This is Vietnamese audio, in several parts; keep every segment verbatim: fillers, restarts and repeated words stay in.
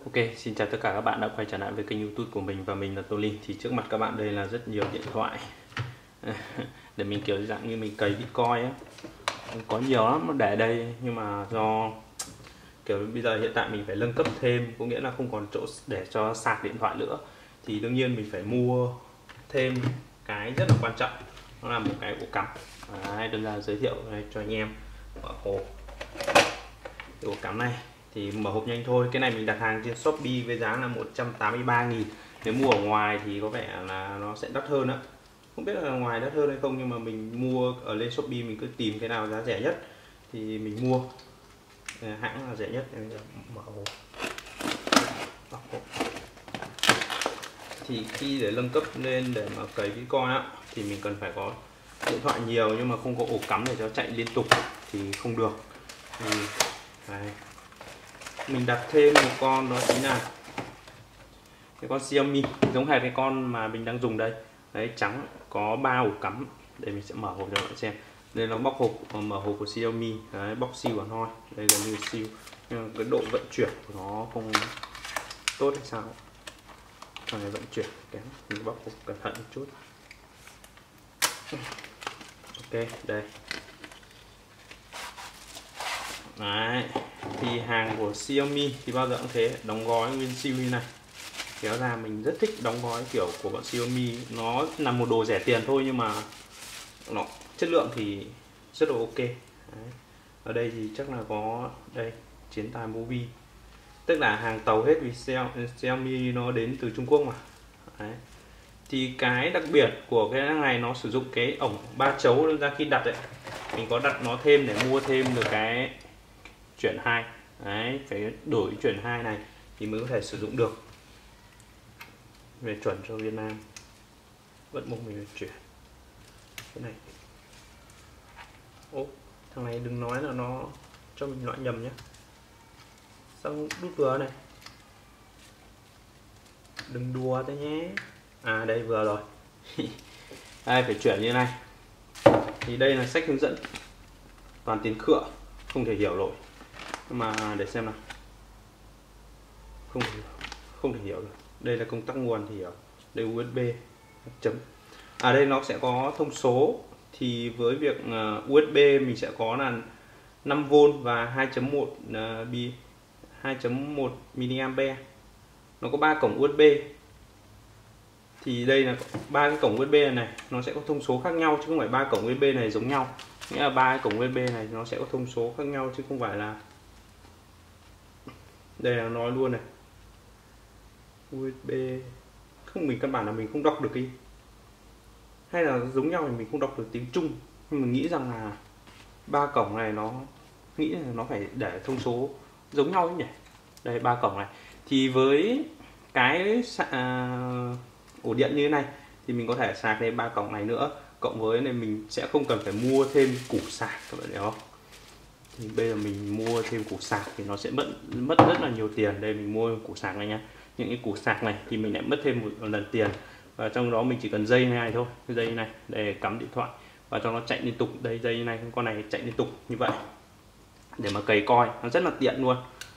Ok, xin chào tất cả các bạn đã quay trở lại với kênh YouTube của mình và mình là Tô Linh. Thì trước mặt các bạn đây là rất nhiều điện thoại để mình kiểu dạng như mình cày Bitcoin á, có nhiều lắm nó để đây, nhưng mà do kiểu bây giờ hiện tại mình phải nâng cấp thêm, có nghĩa là không còn chỗ để cho sạc điện thoại nữa, thì đương nhiên mình phải mua thêm cái rất là quan trọng, nó là một cái ổ cắm. Đấy, đơn giản giới thiệu đây cho anh em. Mở hộp ổ cắm này thì mở hộp nhanh thôi. Cái này mình đặt hàng trên Shopee với giá là một trăm tám mươi ba nghìn. Nếu mua ở ngoài thì có vẻ là nó sẽ đắt hơn ạ. Không biết là ngoài đắt hơn hay không, nhưng mà mình mua ở lên Shopee mình cứ tìm cái nào giá rẻ nhất thì mình mua. Hãng là rẻ nhất. Mở hộp. Mở hộp. Thì khi để nâng cấp lên để mà cấy Bitcoin á thì mình cần phải có điện thoại nhiều, nhưng mà không có ổ cắm để cho chạy liên tục thì không được. Thì đây, mình đặt thêm một con, đó chính là cái con Xiaomi, giống hệt cái con mà mình đang dùng đây. Đấy, trắng, có ba ổ cắm. Để mình sẽ mở hộp cho các bạn xem. Đây là bóc hộp, mở hộp của Xiaomi. Đấy, bóc siêu của nó, đây gần như siêu, nhưng cái độ vận chuyển của nó không tốt hay sao. Con này vận chuyển kém, mình bóc hộp cẩn thận một chút. Ok, đây. Đấy, thì hàng của Xiaomi thì bao giờ cũng thế, đóng gói nguyên siêu như này. Kéo ra mình rất thích đóng gói kiểu của bọn Xiaomi. Nó là một đồ rẻ tiền thôi, nhưng mà nó chất lượng thì rất là ok. Đấy. Ở đây thì chắc là có đây chiến tài movie, tức là hàng tàu hết vì Xiaomi nó đến từ Trung Quốc mà. Đấy. Thì cái đặc biệt của cái này nó sử dụng cái ổng ba chấu, nên ra khi đặt ấy, mình có đặt nó thêm để mua thêm được cái chuyển hai. Đấy, phải đổi chuyển hai này thì mới có thể sử dụng được. Về chuẩn cho Việt Nam vẫn buộc mình phải chuyển cái này. Ô, thằng này đừng nói là nó cho mình loại nhầm nhé. Sao đút vừa này, đừng đùa thế nhé. À đây vừa rồi. Đây phải chuyển như này. Thì đây là sách hướng dẫn toàn tiếng khựa, không thể hiểu nổi. Nhưng mà để xem nào, không thể, không thể hiểu được. Đây là công tắc nguồn thì hiểu. Đây u ét bê chấm. À đây nó sẽ có thông số. Thì với việc uh, u ét bê mình sẽ có là năm vôn và hai chấm một uh, bi hai chấm một mA. Nó có ba cổng u ét bê. Thì đây là ba cái cổng u ét bê này, này nó sẽ có thông số khác nhau chứ không phải ba cổng u ét bê này giống nhau. Nghĩa là ba cái cổng u ét bê này nó sẽ có thông số khác nhau chứ không phải là đây là nói luôn này. u ét bê không, mình căn bản là mình không đọc được cái, hay là giống nhau thì mình không đọc được tiếng Trung, nhưng mình nghĩ rằng là ba cổng này nó nghĩ là nó phải để thông số giống nhau ấy nhỉ. Đây ba cổng này thì với cái à, ổ điện như thế này thì mình có thể sạc lên ba cổng này nữa, cộng với này mình sẽ không cần phải mua thêm củ sạc các bạn hiểu không. Thì bây giờ mình mua thêm củ sạc thì nó sẽ mất mất rất là nhiều tiền. Đây mình mua củ sạc này nhá, những cái củ sạc này thì mình lại mất thêm một lần tiền, và trong đó mình chỉ cần dây này thôi, cái dây này để cắm điện thoại và cho nó chạy liên tục. Đây dây này, con này chạy liên tục như vậy để mà cày coi nó rất là tiện luôn.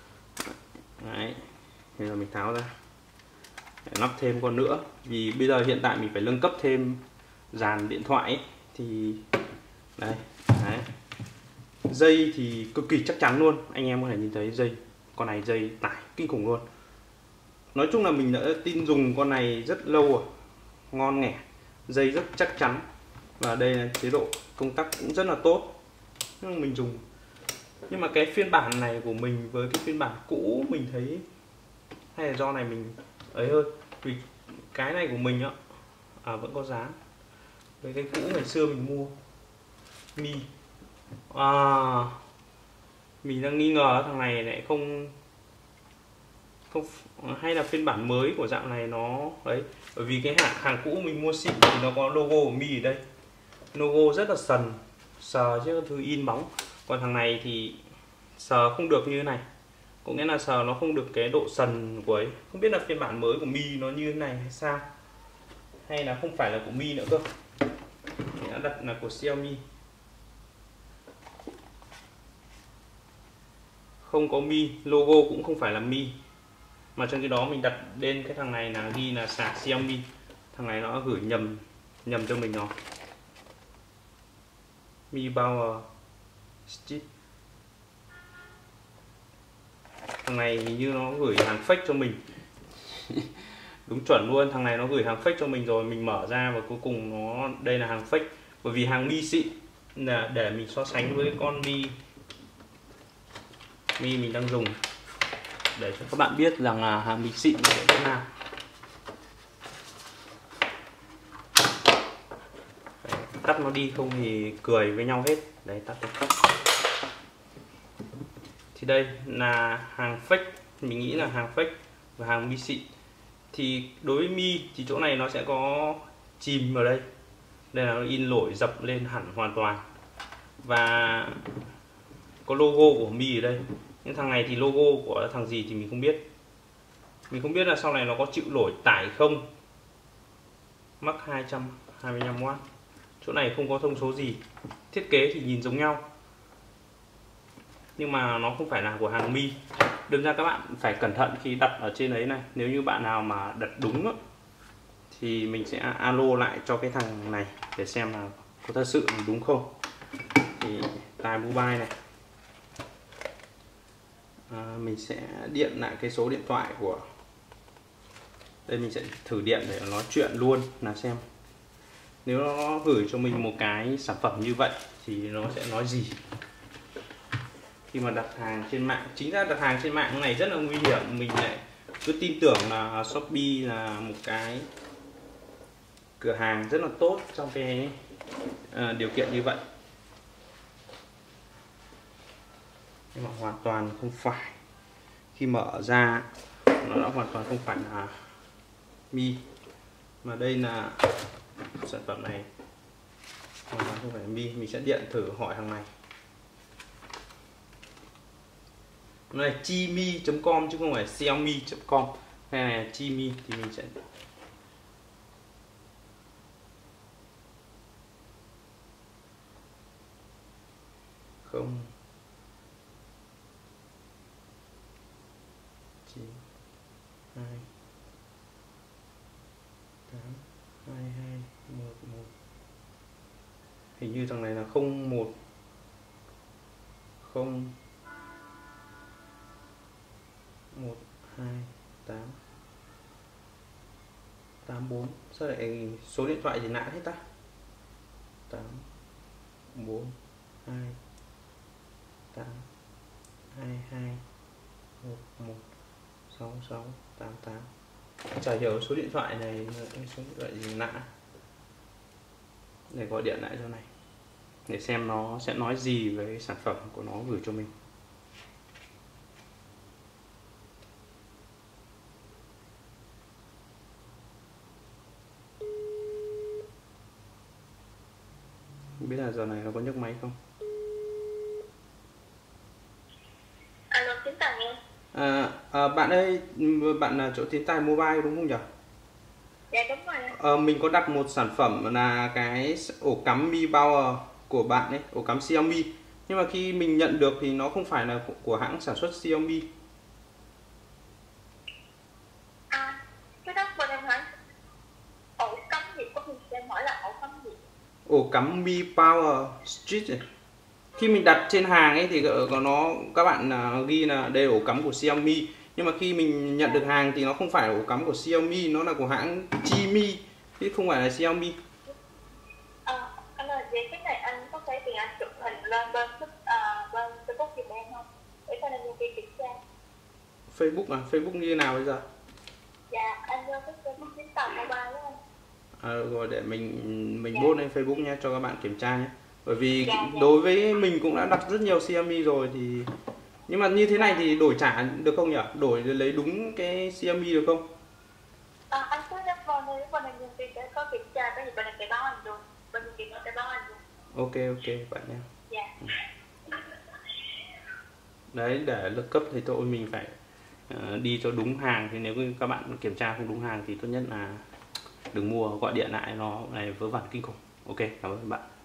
Đấy, bây giờ mình tháo ra để lắp thêm con nữa, vì bây giờ hiện tại mình phải nâng cấp thêm dàn điện thoại ấy. Thì đây, đấy, dây thì cực kỳ chắc chắn luôn, anh em có thể nhìn thấy dây, con này dây tải kinh khủng luôn. Nói chung là mình đã tin dùng con này rất lâu rồi, ngon nghẻ, dây rất chắc chắn, và đây là chế độ công tắc cũng rất là tốt. Nhưng mình dùng, nhưng mà cái phiên bản này của mình với cái phiên bản cũ mình thấy, hay là do này mình ấy hơn, vì cái này của mình á à, vẫn có dán với cái cũ ngày xưa mình mua Mi. À, mình đang nghi ngờ thằng này lại không không hay là phiên bản mới của dạng này nó ấy, bởi vì cái hàng hàng cũ mình mua xịn thì nó có logo của Mi ở đây, logo rất là sần, sờ chứ thứ in bóng. Còn thằng này thì sờ không được như thế này, có nghĩa là sờ nó không được cái độ sần của ấy. Không biết là phiên bản mới của Mi nó như thế này hay sao, hay là không phải là của Mi nữa cơ. Mình đã đặt là của Xiaomi, không có Mi, logo cũng không phải là Mi. Mà trong khi đó mình đặt lên cái thằng này là ghi là sạc Xiaomi, thằng này nó gửi nhầm nhầm cho mình rồi. Mi Power Strip, thằng này hình như nó gửi hàng fake cho mình. Đúng chuẩn luôn, thằng này nó gửi hàng fake cho mình rồi, mình mở ra và cuối cùng nó đây là hàng fake. Bởi vì hàng Mi xịn là để mình so sánh với con Mi Mi mình đang dùng, để cho các bạn biết rằng là hàng Mi xịn là thế nào. Tắt nó đi không thì cười với nhau hết. Đấy, tắt đi. Thì đây là hàng fake, mình nghĩ là hàng fake và hàng Mi xịn. Thì đối với Mi thì chỗ này nó sẽ có chìm vào đây, đây là nó in lỗi dập lên hẳn hoàn toàn và có logo của Mi ở đây. Nhưng thằng này thì logo của thằng gì thì mình không biết, mình không biết là sau này nó có chịu nổi tải không. Mắc hai trăm hai mươi lăm oát, chỗ này không có thông số gì, thiết kế thì nhìn giống nhau nhưng mà nó không phải là của hàng Mi. Đâm ra các bạn phải cẩn thận khi đặt ở trên ấy này. Nếu như bạn nào mà đặt đúng đó, thì mình sẽ alo lại cho cái thằng này để xem là có thật sự đúng không. Thì tai mobile này, à, mình sẽ điện lại cái số điện thoại của đây, mình sẽ thử điện để nói chuyện luôn là xem nếu nó gửi cho mình một cái sản phẩm như vậy thì nó sẽ nói gì khi mà đặt hàng trên mạng. Chính ra đặt hàng trên mạng này rất là nguy hiểm, mình lại cứ tin tưởng là Shopee là một cái cửa hàng rất là tốt trong cái uh, điều kiện như vậy, nhưng mà hoàn toàn không phải. Khi mở ra nó đã hoàn toàn không phải là Mi, mà đây là sản phẩm này hoàn toàn không phải là Mi. Mình sẽ điện thử hỏi thằng này. Nó là chimi chấm com chứ không phải xiaomi chấm com. Hay là chimi thì mình sẽ không chín hai tám hai hai một một. Hình như thằng này là không một không một hai tám tám bốn. Sao lại số điện thoại gì lạ hết ta? Tám bốn hai tám hai hai một một sáu sáu tám tám. Chả hiểu số điện thoại này số điện thoại gì lạ, để gọi điện lại cho này để xem nó sẽ nói gì với sản phẩm của nó gửi cho mình. Không biết là giờ này nó có nhấc máy không. Alo, Tiến Tài nghe. À, à, bạn ơi, bạn là chỗ Tiến Tài Mobile đúng không nhỉ? Dạ đúng rồi. À, mình có đặt một sản phẩm là cái ổ cắm Mi Power của bạn ấy, ổ cắm Xiaomi. Nhưng mà khi mình nhận được thì nó không phải là của hãng sản xuất Xiaomi. À, cái đó bên em hỏi ổ cắm gì, có mình sẽ hỏi là ổ cắm gì? Ổ cắm Mi Power Strip này. Khi mình đặt trên hàng ấy thì có nó các bạn ghi là đây là ổ cắm của Xiaomi, nhưng mà khi mình nhận được hàng thì nó không phải là ổ cắm của Xiaomi, nó là của hãng Chimi chứ không phải là Xiaomi. À, anh ơi, vậy cái này anh có thể tiền anh chụp hình lên bên uh, bên Facebook giùm em không? Để cho nên nhân viên kiểm tra. Facebook à? Facebook như thế nào bây giờ? Dạ, anh vô cái Facebook Tiến Tài Mobile đó anh. À, rồi để mình mình dạ. post lên Facebook nhé cho các bạn kiểm tra nhé. Bởi vì dạ, dạ. đối với mình cũng đã đặt rất nhiều Xiaomi rồi thì, nhưng mà như thế này thì đổi trả được không nhỉ? Đổi lấy đúng cái Xiaomi được không? À, anh cứ nhắc vào đây, bên này nhân viên sẽ có kiểm tra, cái gì bên này sẽ báo anh luôn, bên nhân viên sẽ báo anh luôn. Ok ok bạn nhé. Dạ. Đấy, để lực cấp thì thôi mình phải uh, đi cho đúng hàng. Thì nếu các bạn kiểm tra không đúng hàng thì tốt nhất là đừng mua, gọi điện lại nó này vớ vẩn kinh khủng. Ok, cảm ơn bạn.